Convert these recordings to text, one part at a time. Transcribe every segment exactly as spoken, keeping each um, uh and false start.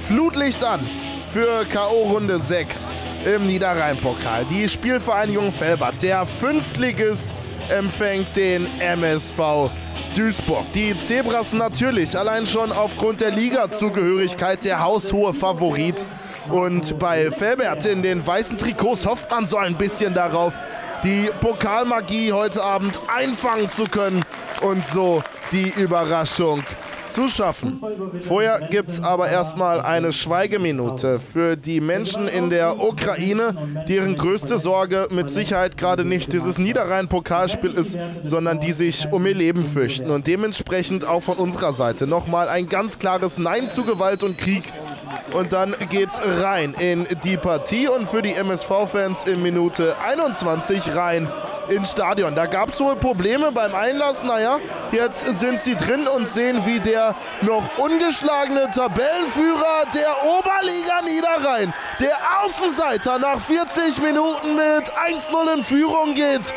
Flutlicht an für K O-Runde sechs im Niederrhein-Pokal. Die Spielvereinigung Velbert, der Fünftligist, empfängt den M S V Duisburg. Die Zebras natürlich, allein schon aufgrund der Liga-Zugehörigkeit, der haushohe Favorit. Und bei Velbert in den weißen Trikots hofft man so ein bisschen darauf, die Pokalmagie heute Abend einfangen zu können und so die Überraschung zu schaffen. Vorher gibt es aber erstmal eine Schweigeminute für die Menschen in der Ukraine, deren größte Sorge mit Sicherheit gerade nicht dieses Niederrhein-Pokalspiel ist, sondern die sich um ihr Leben fürchten. Und dementsprechend auch von unserer Seite nochmal ein ganz klares Nein zu Gewalt und Krieg. Und dann geht's rein in die Partie und für die M S V-Fans in Minute einundzwanzig rein ins Stadion. Da gab es wohl Probleme beim Einlass. Naja, jetzt sind sie drin und sehen, wie der noch ungeschlagene Tabellenführer der Oberliga Niederrhein, der Außenseiter, nach vierzig Minuten mit eins null in Führung geht.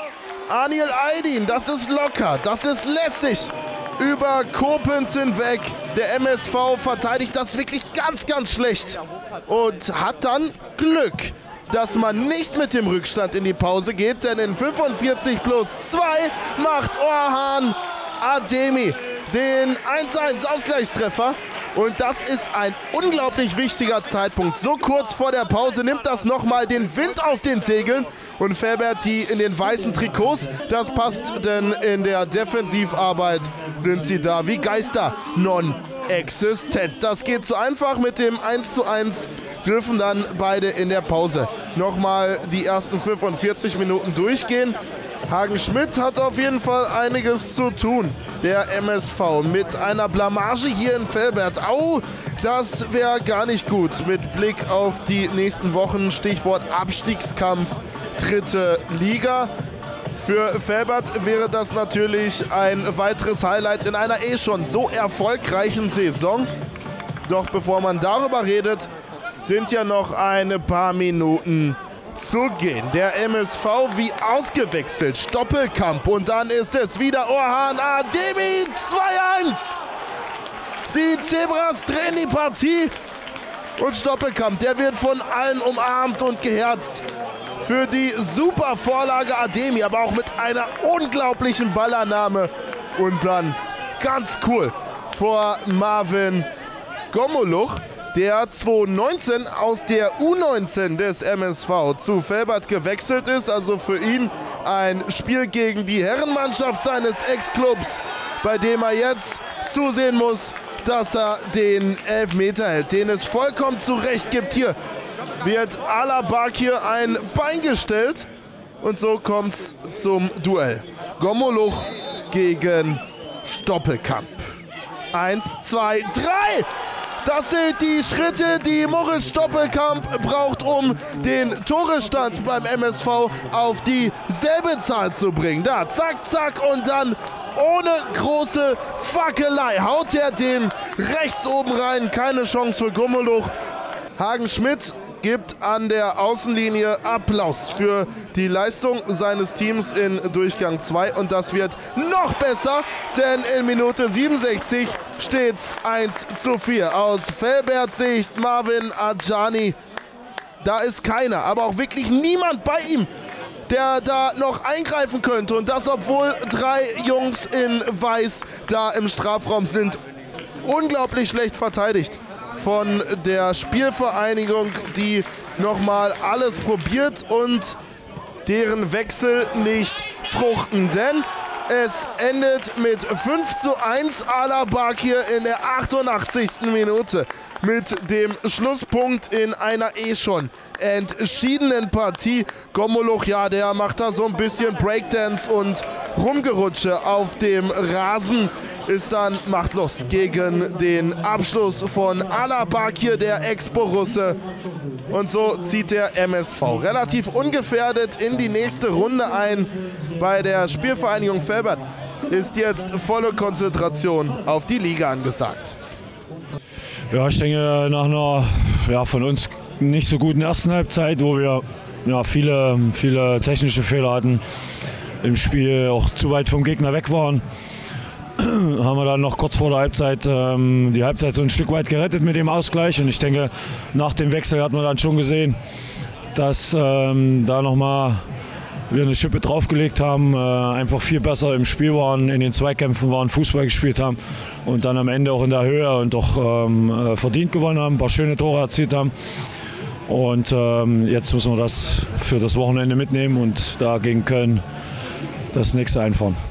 Aniel Aydin, das ist locker, das ist lässig. Über Koblenz hinweg. Der M S V verteidigt das wirklich ganz, ganz schlecht und hat dann Glück, dass man nicht mit dem Rückstand in die Pause geht, denn in fünfundvierzig plus zwei macht Orhan Ademi den eins zu eins Ausgleichstreffer. Und das ist ein unglaublich wichtiger Zeitpunkt. So kurz vor der Pause nimmt das nochmal den Wind aus den Segeln. Und Velbert, die in den weißen Trikots, das passt, denn in der Defensivarbeit sind sie da wie Geister non-existent. Das geht zu einfach mit dem eins zu eins, dürfen dann beide in der Pause nochmal die ersten fünfundvierzig Minuten durchgehen. Hagen Schmidt hat auf jeden Fall einiges zu tun, der M S V, mit einer Blamage hier in Velbert. Au, das wäre gar nicht gut mit Blick auf die nächsten Wochen. Stichwort Abstiegskampf, dritte Liga. Für Velbert wäre das natürlich ein weiteres Highlight in einer eh schon so erfolgreichen Saison. Doch bevor man darüber redet, sind ja noch ein paar Minuten zu gehen. Der M S V wie ausgewechselt, Stoppelkamp, und dann ist es wieder Orhan Ademi, zwei eins. Die Zebras drehen die Partie und Stoppelkamp, der wird von allen umarmt und geherzt für die super Vorlage Ademi, aber auch mit einer unglaublichen Ballannahme und dann ganz cool vor Marvin Gomoluch, der zweitausendneunzehn aus der U neunzehn des M S V zu Velbert gewechselt ist. Also für ihn ein Spiel gegen die Herrenmannschaft seines Ex-Clubs, bei dem er jetzt zusehen muss, dass er den Elfmeter hält, den es vollkommen zurecht gibt. Hier wird Alabakir ein Bein gestellt und so kommt es zum Duell. Gomoluch gegen Stoppelkamp. Eins, zwei, drei! Das sind die Schritte, die Moritz Stoppelkamp braucht, um den Torestand beim M S V auf dieselbe Zahl zu bringen. Da, zack, zack, und dann ohne große Fackelei haut er den rechts oben rein. Keine Chance für Gomoluch. Hagen Schmidt gibt an der Außenlinie Applaus für die Leistung seines Teams in Durchgang zwei. Und das wird noch besser, denn in Minute siebenundsechzig steht es eins zu vier. Aus Velberts Sicht Marvin Adjani. Da ist keiner, aber auch wirklich niemand bei ihm, der da noch eingreifen könnte. Und das, obwohl drei Jungs in Weiß da im Strafraum sind. Unglaublich schlecht verteidigt von der Spielvereinigung, die nochmal alles probiert und deren Wechsel nicht fruchten. Denn es endet mit fünf zu eins Alabakir in der achtundachtzigsten Minute. Mit dem Schlusspunkt in einer eh schon entschiedenen Partie. Gomoluch, ja, der macht da so ein bisschen Breakdance und Rumgerutsche auf dem Rasen. Ist dann machtlos gegen den Abschluss von Alabakir, der Ex-Borusse. Und so zieht der M S V relativ ungefährdet in die nächste Runde ein. Bei der Spielvereinigung Velbert ist jetzt volle Konzentration auf die Liga angesagt. Ja, ich denke, nach einer ja, von uns nicht so guten ersten Halbzeit, wo wir ja, viele, viele technische Fehler hatten, im Spiel auch zu weit vom Gegner weg waren, haben wir dann noch kurz vor der Halbzeit ähm, die Halbzeit so ein Stück weit gerettet mit dem Ausgleich. Und ich denke, nach dem Wechsel hat man dann schon gesehen, dass ähm, da nochmal wir eine Schippe draufgelegt haben, äh, einfach viel besser im Spiel waren, in den Zweikämpfen waren, Fußball gespielt haben und dann am Ende auch in der Höhe und doch ähm, verdient gewonnen haben, ein paar schöne Tore erzielt haben. Und ähm, jetzt müssen wir das für das Wochenende mitnehmen und da gegen Köln das nächste einfahren.